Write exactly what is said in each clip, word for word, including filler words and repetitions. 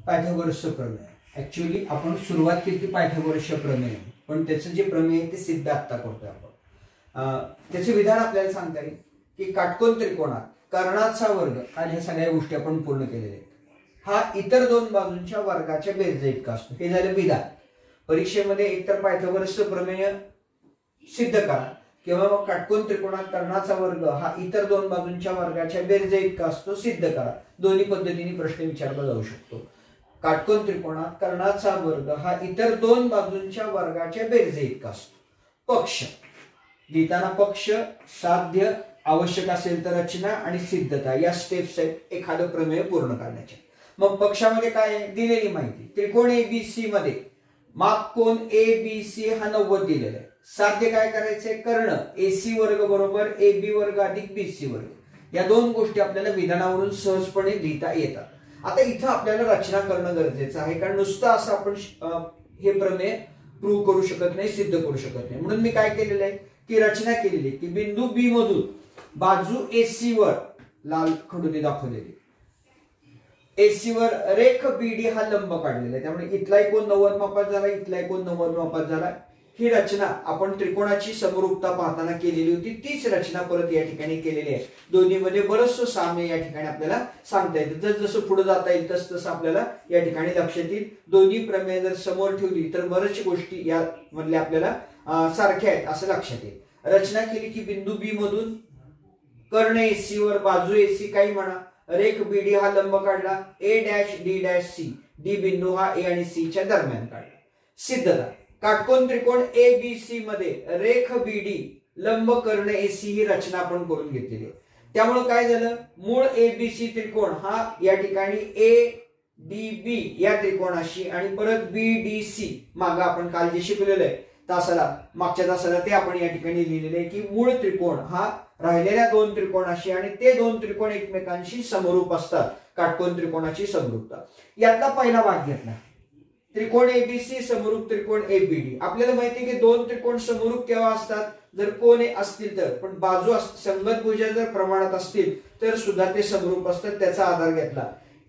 पायथागोरसचं प्रमेय। ऍक्च्युअली आपण सुरुवात केली पायथागोरसच्या प्रमेय, पण त्याचं जे प्रमेय आहे ते सिद्ध आत्ता करतोय आपण। त्याचे विधान आपल्याला सांगता येईल की काटकोन त्रिकोणात कर्णाचा वर्ग आणि ह्या सगळ्या गोष्टी आपण पूर्ण केलेल्या आहेत, हा इतर दोन बाजूंच्या वर्गाच्या बेरजे इतका असतो। हे झालं विधान। परीक्षेमध्ये एकतर पायथागोरसचं प्रमेय सिद्ध करा किंवा मग काटकोन त्रिकोणात कर्णाचा वर्ग हा इतर दोन बाजूंच्या वर्गाच्या बेरजे इतका असतो सिद्ध करा। दोन्ही पद्धतीने प्रश्न विचारला जाऊ शकतो। काटकोन त्रिकोणात कर्णाचा वर्ग हा इतर दोन बाजूंच्या वर्गाच्या बेरजे इतका असतो। पक्ष लिहिताना पक्ष, साध्य, आवश्यक असेल तर रचना आणि सिद्धता या स्टेप्स आहेत एखादं प्रमेय पूर्ण करण्याच्या। मग पक्षामध्ये काय आहे? दिलेली माहिती त्रिकोण एबीसी मध्ये माप कोन एबीसी हा नव्वद दिलेला आहे। साध्य काय करायचंय? कर्ण एसी वर्ग बरोबर एबी वर्ग अधिक बीसी वर्ग। या दोन गोष्टी आपल्याला विधानावरून सहजपणे लिहिता येतात। आता इथं आपल्याला रचना करणं गरजेचं आहे, कारण नुसतं असं आपण हे प्रमेय प्रूव्ह करू शकत नाही, सिद्ध करू शकत नाही। म्हणून मी काय केलेलं आहे की रचना केलेली की बिंदू बी मधून बाजू एसी वर लाल खडूने दाखवलेली एसी वर रेख बीडी हा लंब काढलेला आहे, त्यामुळे इथलाही कोन नव्वद मापात झाला, इथलाही कोन नव्वद मापात झाला। ही रचना आपण त्रिकोणाची समरूपता पाहताना केलेली होती, तीच रचना परत या ठिकाणी केलेली आहे। दोन्हीमध्ये बरंचसं साम्य या ठिकाणी आपल्याला सांगता येतं। जस जसं पुढे जाता येईल तस तसं आपल्याला या ठिकाणी लक्षात येईल। दोन्ही प्रमेय जर समोर ठेवली तर बऱ्याच गोष्टी या मधल्या आपल्याला सारख्या आहेत असं लक्षात येईल। रचना केली की बिंदू बी मधून कर्ण एसी वर बाजू एसी काही म्हणा, रेख बीडी हा लंब काढला, A dash D dash C, D बिंदू हा ए आणि सी च्या दरम्यान काढला। सिद्धता काटकोन त्रिकोण ए बी सी मध्ये रेख बीडी लंब कर्ण एसी ही रचना आपण करून घेतलेली आहे। त्यामुळे काय झालं? मूळ एबीसी त्रिकोण हा या ठिकाणी ए डी बी या त्रिकोणाशी आणि परत बी डी सी मागे आपण काल जे शिकलेलं आहे तासाला मागच्या तासाला ते आपण या ठिकाणी लिहिलेले आहे की मूळ त्रिकोण हा राहिलेल्या दोन त्रिकोणाशी आणि ते दोन त्रिकोण एकमेकांशी समरूप असतात, काटकोन त्रिकोणाची समरूपता। यातला पहिला भाग घेतला त्रिकोण एबीसी समरूप त्रिकोण एबीडी। आपल्याला माहिती आहे की दोन त्रिकोण समरूप केव्हा असतात? जर कोन असतील तर, पण बाजू संगत भुजा जर प्रमाणात असतील तर सुद्धा ते समरूप असतात। त्याचा आधार घेतला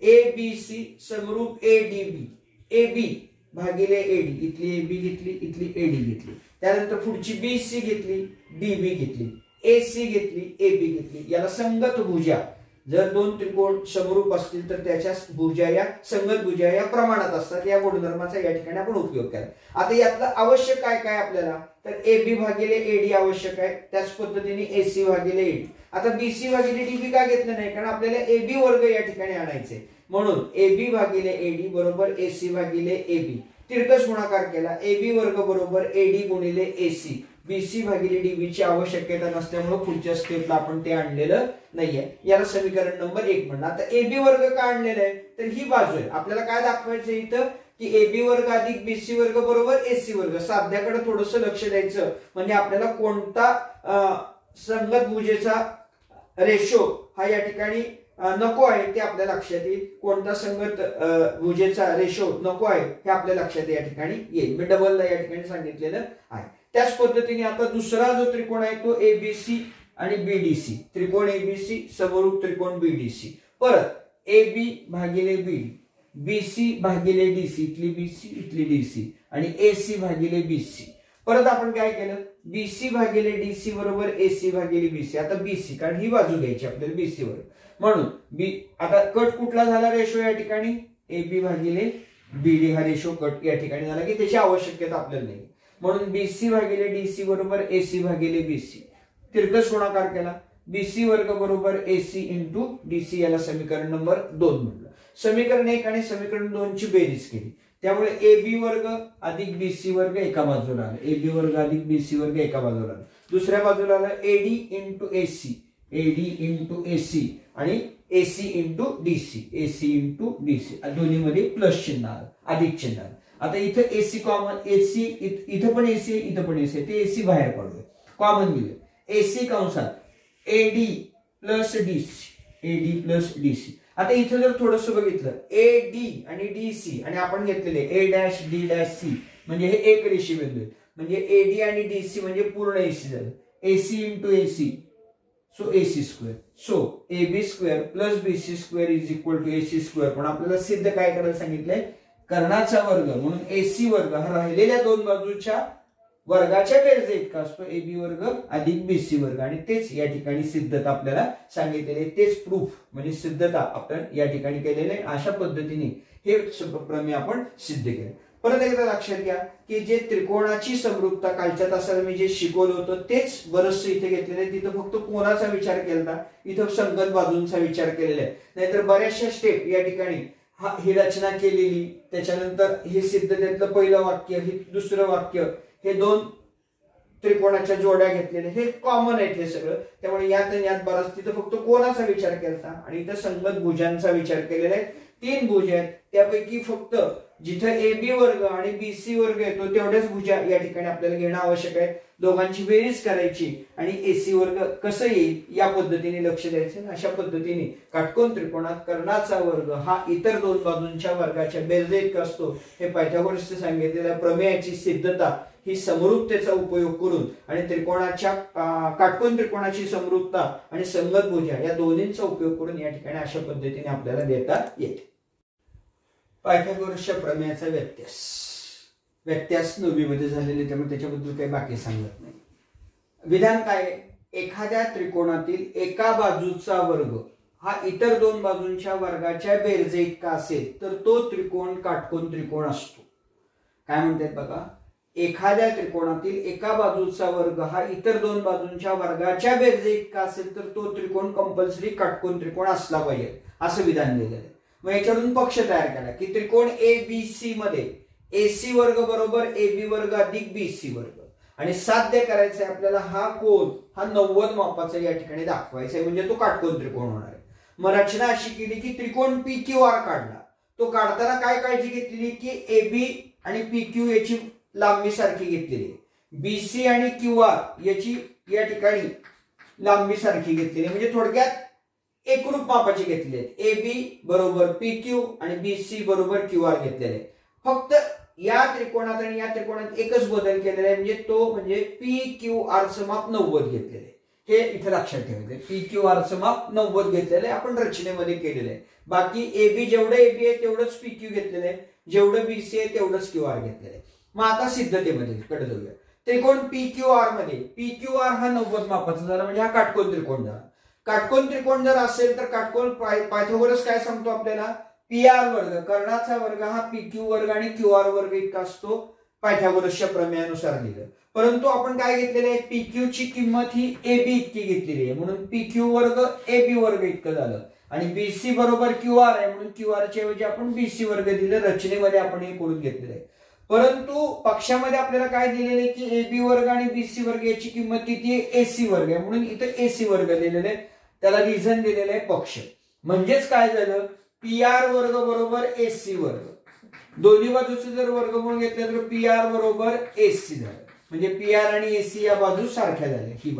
एबीसी समरूप एडीबी, एबी भागिले एडी, इथली एबी घेतली, इथली एडी घेतली, त्यानंतर पुढची बीसी घेतली, डीबी घेतली, एसी घेतली, एबी घेतली। याला संगत भुजा, जर दोन त्रिकोण समरूप असतील तर त्याच्या भुजा या संगत भुजा या प्रमाणात असतात। या गुणधर्माचा या ठिकाणी आपण उपयोग केला। आता यातलं आवश्यक काय काय आपल्याला? तर एबी भागिले एडी आवश्यक आहे, त्याच पद्धतीने एसी भागिले एडी। आता बीसी भागिले डीबी का घेतलं नाही? कारण आपल्याला एबी वर्ग या ठिकाणी आणायचे, म्हणून एबी भागिले एडी बरोबर एसी भागिले एबी। तिरकस गुणाकार केला, एबी वर्ग बरोबर एडी गुणिले एसी। बीसी भागिले डीबी ची आवश्यकता नसल्यामुळे पुढच्या स्टेपला आपण ते आणलेलं नाहीये। याला समीकरण नंबर एक म्हणलं। आता एबी वर्ग का आणलेला आहे? तर ही बाजू आहे। आपल्याला काय दाखवायचं इथं की एबी वर्ग अधिक बीसी वर्ग बरोबर एसी वर्ग। साध्याकडे थोडंसं लक्ष द्यायचं, म्हणजे आपल्याला कोणता संगत भुजेचा रेशो हा या ठिकाणी नको आहे ते आपल्या लक्षात येईल, कोणता संगत भुजेचा रेशो नको आहे हे आपल्या लक्षात या ठिकाणी येईल। मी डबलला या ठिकाणी सांगितलेलं आहे। त्याच पद्धतीने आता दुसरा जो त्रिकोण आहे तो एबीसी आणि बीडीसी, त्रिकोण एबीसी समरूप त्रिकोण बीडीसी। परत एबी भागिले बीडी, बीसी भागिले डीसी, इथली बीसी इथली डीसी आणि एसी भागिले बीसी। परत आपण काय केलं? बीसी भागिले डीसी बरोबर एसी भागिले बीसी। आता बीसी कारण ही बाजू घ्यायची आपल्याला बीसी वर, म्हणून बी आता कट कुठला झाला रेशो या ठिकाणी? एबी भागिले बीडी हा रेशो कट या ठिकाणी झाला की त्याची आवश्यकता आपल्याला नाही, म्हणून बीसी भागिले डीसी बरोबर एसी भागिले बीसी। तिरकस गुणाकार केला, बीसी वर्ग बरोबर एसी इंटू डीसी, याला समीकरण नंबर दोन म्हणलं। समीकरण एक आणि समीकरण दोन ची बेरीज केली, त्यामुळे एबी वर्ग अधिक बीसी वर्ग एका बाजूला आला, एबी वर्ग अधिक बीसी वर्ग एका बाजूला आला। दुसऱ्या बाजूला आला AD into AC, AD into AC आणि AC into DC, AC into DC. दोन्ही मध्ये प्लस चिन्ह आलं, अधिक चिन्ह आलं। आता इथं एसी कॉमन, एसी इथं पण एसी इथं पण एसी, ते एसी बाहेर पडूया, कॉमन घेऊया। एसी कंसात AD plus DC, AD plus DC. आता इथं जर थोडंसं बघितलं एडी आणि डीसी आणि आपण घेतलेले A dash D dash C म्हणजे हे एक रेषी बिंदू, म्हणजे एडी आणि डीसी म्हणजे पूर्ण एसी झालं। AC into AC so AC square. So A B square plus B C square is equal to AC square. पण आपल्याला सिद्ध काय करायला सांगितलंय, कर्णाचा वर्ग म्हणून एसी वर्ग हा राहिलेल्या दोन बाजूच्या वर्गाच्या बेरजे इतका असतो ए बी वर्ग अधिक बीसी वर्ग. आणि तेच या ठिकाणी सिद्धता आपल्याला सांगितलेले, तेच प्रूफ म्हणजे सिद्धता आपण या ठिकाणी केलेले. अशा पद्धतीने हे प्रमेय आपण सिद्ध केले. परत एकदा लक्षात घ्या की जे त्रिकोणाची समरूपता कालच्या तासाला मी जे शिकवलं होतं तेच बरंचसं इथे घेतलेलं आहे. तिथं फक्त कोणाचा विचार केला, इथं संगत बाजूंचा विचार केलेला आहे. नाहीतर बऱ्याचशा स्टेप या ठिकाणी हा ही रचना केलेली, त्याच्यानंतर हे सिद्धतेतलं पहिलं वाक्य, हे दुसरं वाक्य, हे दोन त्रिकोणाच्या जोड्या घेतलेल्या, हे कॉमन आहेत हे सगळं. त्यामुळे यात यात बराच तिथं फक्त कोणाचा विचार केला आणि इथं संगत भुजांचा विचार केलेला आहे. तीन भुज आहेत, त्यापैकी फक्त जिथं ए बी वर्ग आणि बीसी वर्ग येतो तेवढ्याच भुजा या ठिकाणी आपल्याला घेणं आवश्यक आहे. दोघांची बेरीज करायची आणि एसी वर्ग कसं येईल या पद्धतीने लक्ष द्यायचं. अशा पद्धतीने काटकोन त्रिकोणात कर्णाचा वर्ग हा इतर दोन बाजूंच्या वर्गाच्या बेरजे इतका असतो. हे पायथागोरसने सांगितलेल्या प्रमेयाची सिद्धता ही समरूपतेचा उपयोग करून आणि त्रिकोणाच्या काटकोन त्रिकोणाची समरूपता आणि संगत भुजा या दोन्हींचा उपयोग करून या ठिकाणी अशा पद्धतीने आपल्याला देता येते. पायथागोरसच्या प्रमेयाचा व्यत्यास व्यत्यास नववी मध्ये झालेले, त्यामुळे त्याच्याबद्दल काही बाकी सांगत नाही. विधान काय, एखाद्या त्रिकोणातील एका बाजूचा वर्ग हा इतर दोन बाजूंच्या वर्गाच्या बेरजे इतका असेल तर तो त्रिकोण काटकोन त्रिकोण असतो. काय म्हणतात बघा, एखाद्या त्रिकोणातील एका बाजूचा वर्ग हा इतर दोन बाजूंच्या वर्गाच्या बेरजे इतका असेल तर तो त्रिकोण कंपल्सरी काटकोन त्रिकोण असला पाहिजे असं विधान दिलेलं आहे. मग याच्यावरून पक्ष तयार केला की त्रिकोण ए बी सी मध्ये एसी वर्ग बरोबर ए बी वर्ग अधिक बीसी वर्ग, आणि साध्य करायचं आहे आपल्याला हा कोन हा नव्वद मापाचा या ठिकाणी दाखवायचा आहे, म्हणजे तो काटकोन त्रिकोण होणार आहे. मग रचना अशी केली की त्रिकोण पी क्यू आर काढला. तो काढताना काय काळजी घेतलेली की ए बी आणि पी क्यू याची लांबी सारखी घेतलेली आहे, बीसी आणि क्यू आर याची या ठिकाणी लांबी सारखी घेतलेली, म्हणजे थोडक्यात एकरूप मापाचे घेतले आहेत. ए बी बरोबर पी क्यू आणि बीसी बरोबर क्यू आर घेतलेले. फक्त या त्रिकोणात आणि या त्रिकोणात एकच बदल केलेला आहे, म्हणजे तो म्हणजे पी क्यू आर चं माप नव्वद घेतलेले. हे इथे लक्षात ठेवायचं, पी क्यू आर चं माप नव्वद घेतलेलं आहे, आपण रचनेमध्ये केलेलं आहे. बाकी ए बी जेवढं ए बी आहे तेवढंच पी क्यू घेतलेलं आहे, जेवढं बीसी आहे तेवढंच क्यू आर घेतलेलं आहे. मग आता सिद्धतेमध्ये कडे जाऊया. त्रिकोण पी क्यू आर मध्ये पी क्यू आर हा नव्वद मापाचा झाला, म्हणजे हा काटकोन त्रिकोण झाला. काटकोन त्रिकोण जर असेल तर काटकोन पायथागोरस काय सांगतो आपल्याला, पी आर वर्ग कर्णाचा वर्ग हा पी क्यू वर्ग आणि क्यू आर वर्ग इतका असतो पायथागोरसच्या प्रमेयानुसार दिलं. परंतु आपण काय घेतलेलं आहे, पी क्यू ची किंमत ही ए बी इतकी घेतलेली आहे, म्हणून पी क्यू वर्ग ए बी वर्ग इतकं झालं. आणि बीसी बरोबर क्यू आर आहे, म्हणून क्यू आर च्या ऐवजी आपण बीसी वर्ग दिलं. रचनेमध्ये आपण हे करून घेतलेलं आहे. परंतु पक्षामध्ये आपल्याला काय दिलेलं आहे की ए बी वर्ग आणि बीसी वर्ग याची किंमत किती आहे, एसी वर्ग आहे, म्हणून इथं एसी वर्ग दिलेले आहे. त्याला रिझन दिलेलं आहे पक्ष. म्हणजेच काय झालं, पी आर वर्ग बरोबर एसी वर्ग, दोन्ही बाजूचे जर वर्गमूळ घेतले तर पी आर बरोबर एसी झालं, म्हणजे पी आर आणि एसी या बाजू सारख्या झाल्या, ही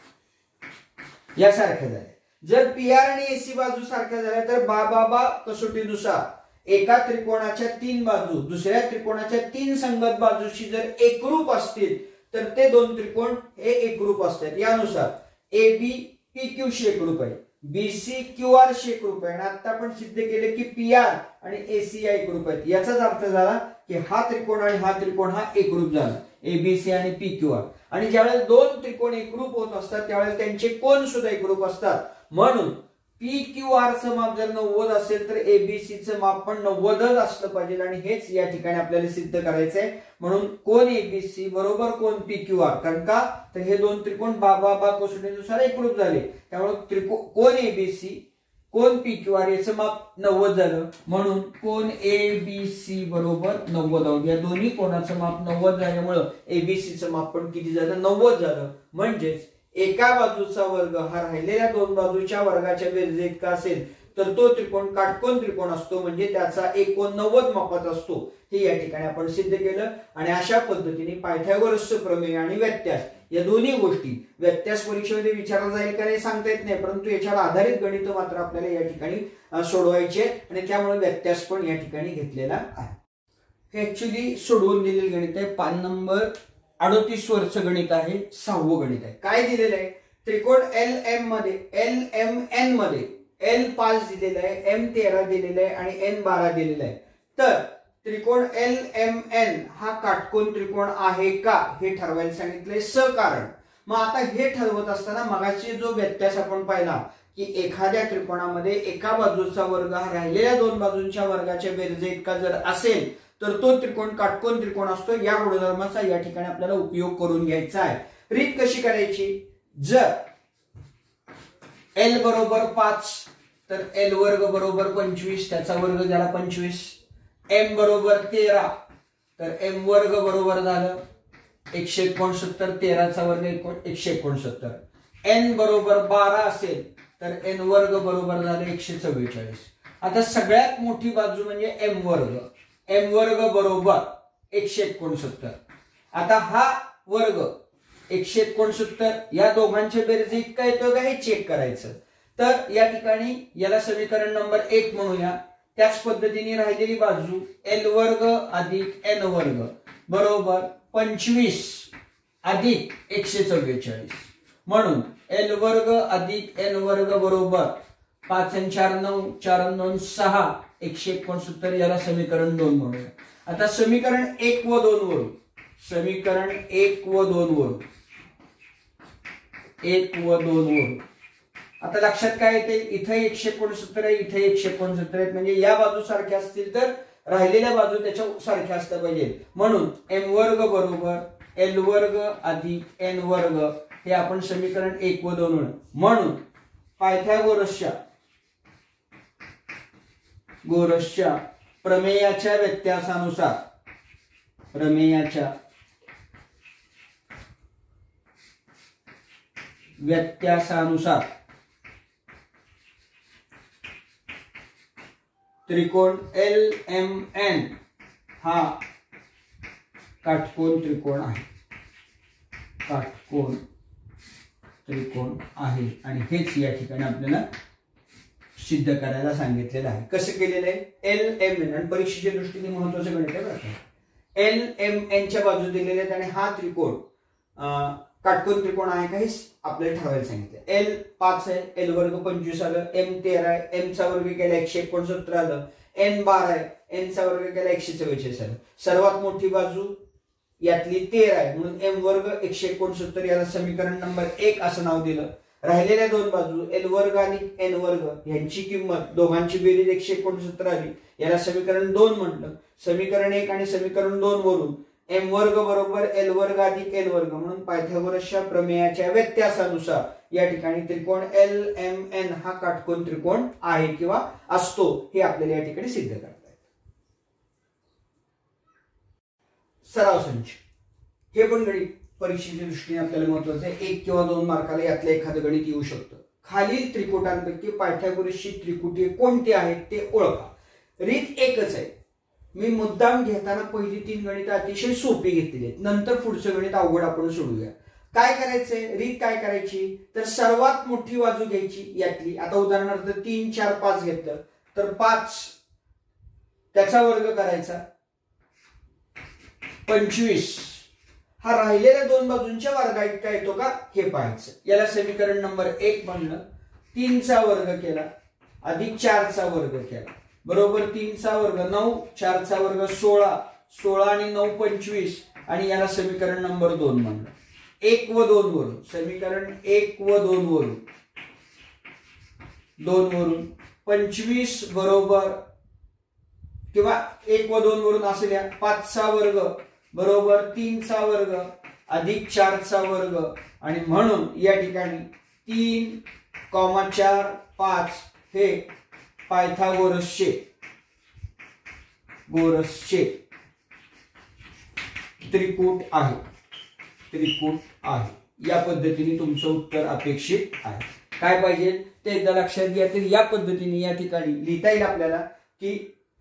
बाजू या सारख्या झाल्या. जर पी आर आणि एसी बाजू सारख्या झाल्या तर बा बाबा कसोटीनुसार एका त्रिकोणाच्या तीन बाजू दुसऱ्या त्रिकोणाच्या तीन संगत बाजूशी जर एकरूप असतील तर ते दोन त्रिकोण हे एकरूप असतात. यानुसार ए बी पी क्यू शी एकरूप आहे, बीसी क्यू आर शी एकरूप आहे, आणि आता आपण सिद्ध केले की पी आर आणि एसी या एकरूप आहेत. याचाच अर्थ झाला की हा त्रिकोण आणि हा त्रिकोण हा एकरूप झाला, एबीसी आणि पी क्यू आर. आणि ज्यावेळेला दोन त्रिकोण एकरूप होत असतात त्यावेळेला त्यांचे कोन सुद्धा एकरूप असतात. म्हणून पी क्यू आर चं माप जर नव्वद असेल तर एबीसी चं माप पण नव्वदच असलं पाहिजे, आणि हेच या ठिकाणी आपल्याला सिद्ध करायचंय. म्हणून कोन एबीसी बरोबर कोन पी क्यू आर, कारण का तर हे दोन त्रिकोण बा बा बा कसोटीनुसार एकरूप झाले, त्यामुळे त्रिकोण कोन एबीसी कोन पी क्यू आर याचं माप नव्वद झालं. म्हणून कोन एबीसी बरोबर नव्वद, या दोन्ही कोणाचं माप नव्वद झाल्यामुळं एबीसी चं माप पण किती झालं, नव्वद झालं. म्हणजेच एका बाजूचा वर्ग हा राहिलेल्या दोन बाजूच्या वर्गाच्या बेरजे इतका असेल तर तो त्रिकोण काटकोन त्रिकोण असतो, म्हणजे त्याचा एक कोन नव्वद मापाचा असतो. हे या ठिकाणी आपण सिद्ध केलं. आणि अशा पद्धतीने पायथागोरसचं प्रमेय आणि व्यत्यास या दोन्ही गोष्टी, व्यत्यास परीक्षेमध्ये विचारला जाईल का नाही सांगता येत नाही, परंतु याच्यावर आधारित गणित मात्र आपल्याला या ठिकाणी सोडवायचे, आणि त्यामुळे व्यत्यास पण या ठिकाणी घेतलेला आहे. हे ऍक्च्युली सोडवून दिलेले गणित आहे, पान नंबर अडोतीस वरचं गणित आहे, सहावं गणित आहे. काय दिलेलं आहे, त्रिकोण एल एम मध्ये एल एम एन मध्ये एल पाच दिलेला आहे, एम तेरा दिलेला आहे आणि एन बारा दिलेला आहे. तर त्रिकोण एल एम एन हा काटकोन त्रिकोण आहे का हे ठरवायला सांगितलंय सकारण. मग आता हे ठरवत असताना मगाशी जो व्यत्यास आपण पाहिला की एखाद्या त्रिकोणामध्ये एका बाजूचा वर्ग हा राहिलेल्या दोन बाजूंच्या वर्गाच्या बेरजे इतका जर असेल तर तो त्रिकोण काटकोन त्रिकोण असतो. या गुणधर्माचा या ठिकाणी आपल्याला उपयोग करून घ्यायचा आहे. रीत कशी करायची, जर एल बरोबर पाच तर एल वर्ग बरोबर पंचवीस, त्याचा वर्ग झाला पंचवीस. एम बरोबर तेरा तर एम वर्ग बरोबर झालं एकशे एकोणसत्तर, तेराचा वर्ग एकशे एकोणसत्तर. एन बरोबर बारा असेल तर एन वर्ग बरोबर झालं एकशे चव्वेचाळीस. आता सगळ्यात मोठी बाजू म्हणजे एम वर्ग, एम वर्ग बरोबर एकशे एकोणसत्तर. आता हा वर्ग एकशे एकोणसत्तर या दोघांच्या बेरजे इतका येतो का हे चेक करायचं. तर या ठिकाणी याला समीकरण नंबर एक म्हणूया. त्याच पद्धतीने राहिलेली बाजू एल वर्ग अधिक एन वर्ग बरोबर पंचवीस अधिक एकशे चव्वेचाळीस. म्हणून एल वर्ग अधिक एन वर्ग बरोबर पाच आणि चार नऊ, चार दोन सहा, एकशे एकोणसत्तर याला समीकरण दोन म्हणूया. आता समीकरण एक व दोन वरून समीकरण एक व दोन वरून एक व दोन वरून आता लक्षात काय येते, इथे एकशे एकोणसत्तर आहे, इथे एकशे एकोणसत्तर आहेत, म्हणजे या बाजू सारख्या असतील तर राहिलेल्या बाजू त्याच्या सारख्या असल्या पाहिजे. म्हणून एम वर्ग बरोबर एल वर्ग अधिक एन वर्ग हे आपण समीकरण एक व दोन म्हणून पायथागोरसच्या गोरसच्या प्रमेयाच्या व्यत्यासानुसार प्रमेयाच्या व्यत्यासानुसार त्रिकोण एल एम एन हा काटकोन त्रिकोण आहे. काटकोन त्रिकोण आहे आणि हेच या ठिकाणी आपल्याला सिद्ध करायला सांगितलेलं आहे. कसं केलेलं आहे, एल एम एन आणि परीक्षेच्या दृष्टीने महत्वाचं गणित आहे. एल एम एन च्या बाजू दिलेल्या आहेत आणि हा त्रिकोण काटकोन त्रिकोण आहे का हे आपल्याला ठरवायला सांगितलं. एल पाच आहे, एल वर्ग पंचवीस आलं, एम तेरा आहे, एम चा वर्ग केला एकशे एकोणसत्तर आलं, एन बारा आहे, एन चा वर्ग केला एकशे चव्वेचाळीस आलं. सर्वात मोठी बाजू यातली तेरा आहे म्हणून एम वर्ग एकशे एकोणसत्तर याला समीकरण नंबर एक असं नाव दिलं. राहिलेल्या दोन बाजू एल वर्ग आणि एन वर्ग यांची किंमत दोघांची बेरीज एकशे एकोणसत्तर आली, याला समीकरण दोन म्हटलं. समीकरण एक आणि समीकरण दोन वरून एम वर्ग बरोबर एल वर्ग अधिक एन वर्ग म्हणून पायथागोरसच्या प्रमेयाच्या व्यत्यासानुसार या ठिकाणी त्रिकोण एल एम एन हा काटकोन त्रिकोण आहे किंवा असतो हे आपल्याला या ठिकाणी सिद्ध करता येतं. सराव संच हे पण गणित परीक्षेच्या दृष्टीने आपल्याला महत्वाचं आहे. एक किंवा दोन मार्काला यातलं एखादं गणित येऊ शकतं. खालील त्रिकुटांपैकी पायथागोरसची त्रिकुटी कोणती आहेत ते ओळखा. रीत एकच आहे. मी मुद्दाम घेताना पहिली तीन गणित अतिशय सोपी घेतलेली आहेत, नंतर पुढचं गणित अवघड आपण सोडूया. काय करायचंय, रीत काय करायची तर सर्वात मोठी बाजू घ्यायची यातली. आता उदाहरणार्थ तीन चार पाच घेतलं तर पाच त्याचा वर्ग करायचा पंचवीस हा राहिलेल्या दोन बाजूंच्या वर्गा इतका येतो का हे पाहायचं. याला समीकरण नंबर एक म्हणलं. तीनचा वर्ग केला अधिक चारचा वर्ग केला बरोबर तीनचा वर्ग नऊ, चारचा वर्ग सोळा, सोळा आणि नऊ पंचवीस आणि याला समीकरण नंबर दोन म्हणलं. एक व दोन वरून समीकरण एक व दोन वरून दोन वरून पंचवीस बरोबर किंवा एक व दोन वरून असू द्या पाचचा वर्ग बरोबर तीनचा वर्ग अधिक चारचा वर्ग आणि म्हणून या ठिकाणी तीन कॉमा चार पाच हे पायथागोरसचे गोरसचे त्रिकूट आहे. त्रिकूट आहे या पद्धतीने तुमचं उत्तर अपेक्षित आहे. काय पाहिजे ते एकदा लक्षात घ्या. तर या पद्धतीने या ठिकाणी लिहिता येईल आपल्याला की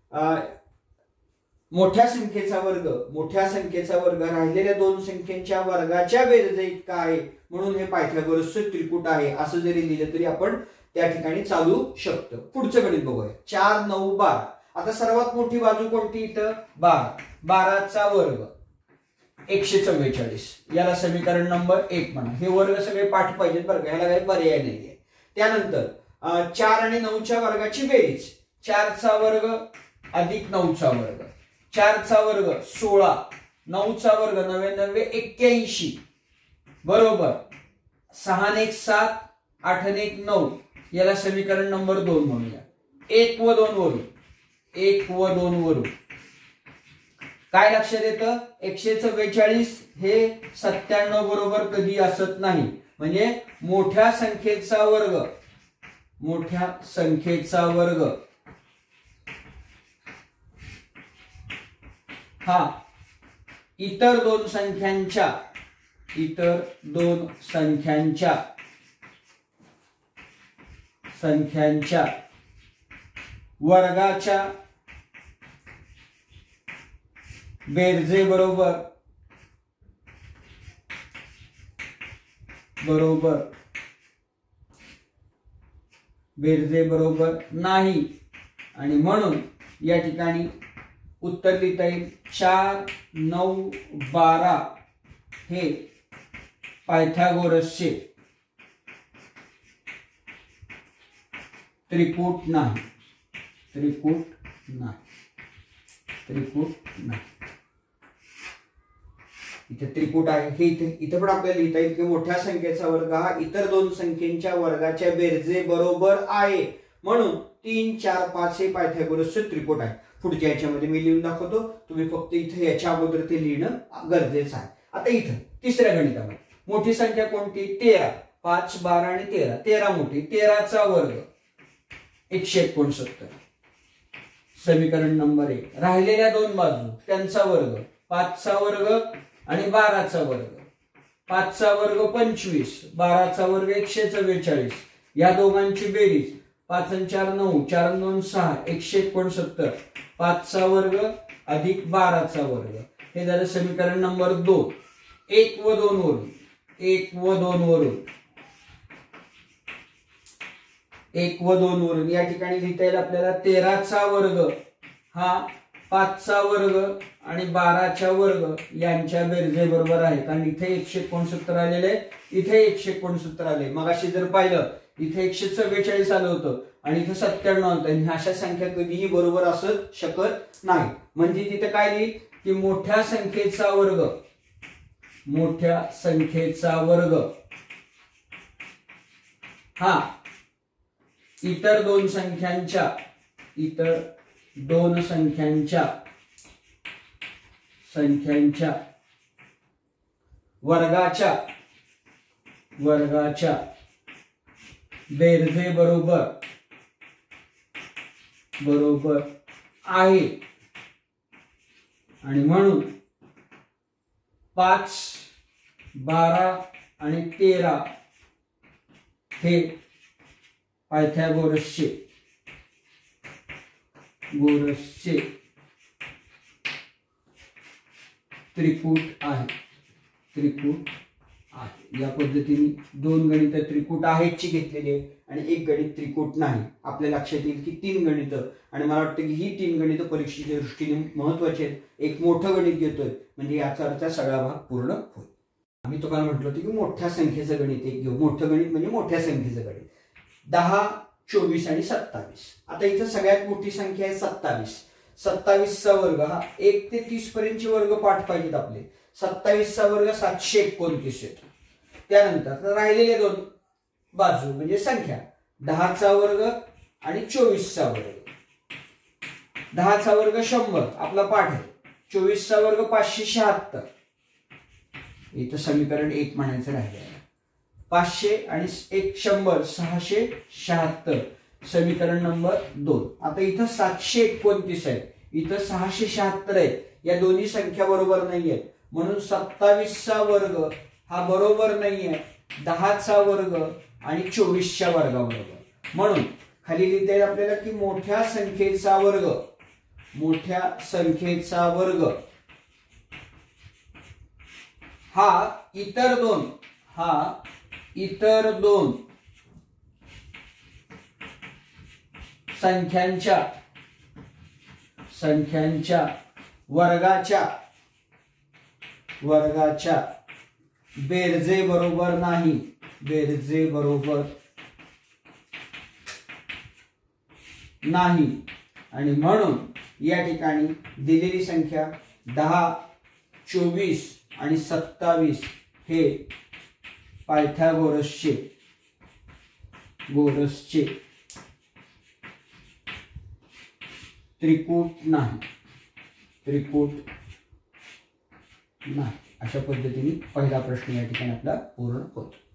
मोठ्या संख्येचा वर्ग मोठ्या संख्येचा वर्ग राहिलेल्या दोन संख्येच्या वर्गाच्या बेरजे इतका आहे म्हणून हे पायथागोरसचे त्रिकूट आहे असं जरी लिहिलं तरी आपण त्या ठिकाणी चालू शकतो. पुढचं गणित बघूया. चार नऊ बारा. आता सर्वात मोठी बाजू कोणती इथं बारा. बाराचा वर्ग एकशे चव्वेचाळीस, याला समीकरण नंबर एक म्हणा. हे वर्ग सगळे पाठ पाहिजेत बरं का, ह्याला काही पर्याय नाहीये. त्यानंतर चार आणि नऊच्या वर्गाची बेरीज, चारचा वर्ग अधिक नऊचा वर्ग, चारचा वर्ग सोळा, नऊचा वर्ग नव्याण्णवे एक्क्याऐंशी बरोबर सहा एक सात, आठ एक नऊ, याला समीकरण नंबर दोन म्हणूया. एक व दोन वरून, एक व दोन वरून काय लक्षात येतं, एकशे चव्वेचाळीस हे सत्त्याण्णव बरोबर कधी असत नाही. म्हणजे मोठ्या संख्येचा वर्ग, मोठ्या संख्येचा वर्ग हा इतर दोन संख्यांच्या, इतर दोन संख्यांच्या संख्यांच्या वर्गाच्या बेरजे बरोबर बरोबर बेरजे बरोबर नाही. आणि म्हणून या ठिकाणी उत्तर लिहिता येईल चार नऊ बारा हे पायथागोरसचे त्रिकूट नाही, त्रिकूट नाही, त्रिकूट नाही. इथे त्रिकूट आहे हे, इथे इथे पण आपल्याला लिहिता येईल की मोठ्या संख्येचा वर्ग हा इतर दोन संख्येच्या वर्गाच्या बेरजे बरोबर आहे. म्हणून तीन चार पाच हे पायथागोरसचे त्रिकूट आहे. पुढच्या याच्यामध्ये मी लिहून दाखवतो, तुम्ही फक्त इथे याच्या अगोदर ते लिहिणं गरजेचं आहे. आता इथं तिसऱ्या गणितामध्ये मोठी संख्या कोणती, तेरा, पाच बारा आणि तेरा, तेरा मोठी, तेराचा वर्ग एकशे एकोणसत्तर, समीकरण नंबर एक. राहिलेल्या दोन बाजू त्यांचा वर्ग, पाचचा वर्ग आणि बाराचा वर्ग, पाचचा वर्ग पंचवीस, बाराचा वर्ग एकशे चव्वेचाळीस, या दोघांची बेरीज पाच आणि चार नऊ, चार दोन सहा, एकशे एकोणसत्तर, पाचचा वर्ग अधिक बाराचा वर्ग, हे झालं समीकरण नंबर दोन. एक व दोन वरून, एक व दोन वरून, एक व दोन वरून या ठिकाणी लिहिता येईल आपल्याला तेराचा वर्ग हा पाचचा वर्ग आणि बाराच्या वर्ग यांच्या बेरजे बरोबर आहे. कारण इथे एकशे एकोणसत्तर आलेले, इथे एकशे एकोणसत्तर आले. मगाशी जर पाहिलं इथे एकशे चव्वेचाळीस आलं होतं आणि इथे सत्त्याण्णव आलं होतं. आणि अशा संख्या कधीही बरोबर असत शकत नाही. म्हणजे तिथे काय लिहिल की मोठ्या संख्येचा वर्ग, मोठ्या संख्येचा वर्ग हा इतर दोन संख्यांच्या, इतर दोन संख्यांच्या संख्यांच्या वर्गाच्या वर्गाच्या बेरजे बरोबर बरोबर आहे. आणि म्हणून पाच बारा आणि तेरा हे पायथागोरसचे गोरसचे त्रिकूट आहे, त्रिकूट आहे. या पद्धतीने दोन गणित त्रिकूट आहेतची घेतलेली आहे आणि एक गणित त्रिकूट नाही. आपल्या लक्षात येईल की तीन गणित, आणि मला वाटतं की ही तीन गणित परीक्षेच्या दृष्टीने महत्वाची आहेत. एक मोठं गणित घेतोय म्हणजे याचा अर्थ सगळा भाग पूर्ण होईल. आम्ही तुम्हाला म्हटलं होतं की मोठ्या संख्येचं गणित एक घेऊ. मोठं गणित म्हणजे मोठ्या संख्येचं गणित. दहा, चोवीस आणि सत्तावीस. आता इथं सगळ्यात मोठी संख्या आहे सत्तावीस. सत्तावीसचा वर्ग हा एक ते तीस पर्यंतचे वर्ग पाठ पाहिजेत आपले. सत्तावीसचा वर्ग सातशे एकोणतीस येतो. त्यानंतर राहिलेले दोन बाजू म्हणजे संख्या, दहाचा वर्ग आणि चोवीसचा वर्ग. दहाचा वर्ग शंभर आपला पाठ आहे, चोवीसचा वर्ग पाचशे शहात्तर. इथं समीकरण एक म्हणायचं राहिलं. पाचशे आणि एक शंभर, सहाशे शहात्तर, समीकरण नंबर दोन. आता इथं सातशे एकोणतीस आहे, इथं सहाशे शहात्तर आहे. या दोन्ही संख्या बरोबर नाहीये. म्हणून सत्तावीसचा वर्ग हा बरोबर नाहीये दहाचा वर्ग आणि चोवीसच्या वर्गाबरोबर. म्हणून खाली लिहिता येईल आपल्याला की मोठ्या संख्येचा वर्ग, मोठ्या संख्येचा वर्ग हा इतर दोन, हा इतर दोन संख्यांच्या संख्यांच्या वर्गाच्या वर्गाच्या बेरजे बरोबर नाही, बेरजे बरोबर नाही आणि म्हणून या ठिकाणी दिलेली संख्या दहा, चोवीस आणि सत्तावीस हे पायथागोरसचे गोरसचे त्रिकूट नाही, त्रिकूट नाही. अशा पद्धतीने पहिला प्रश्न या ठिकाणी आपला पूर्ण होतो.